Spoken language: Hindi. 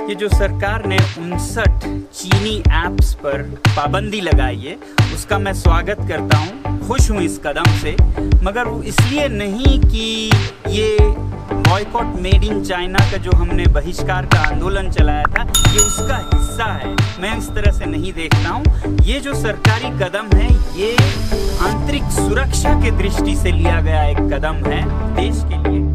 ये जो सरकार ने 59 चीनी ऐप्स पर पाबंदी लगाई है, उसका मैं स्वागत करता हूँ, खुश हूँ इस कदम से। मगर वो इसलिए नहीं कि ये बॉयकॉट मेड इन चाइना का जो हमने बहिष्कार का आंदोलन चलाया था, ये उसका हिस्सा है। मैं इस तरह से नहीं देखता हूँ। ये जो सरकारी कदम है, ये आंतरिक सुरक्षा के दृष्टि से लिया गया एक कदम है देश के लिए।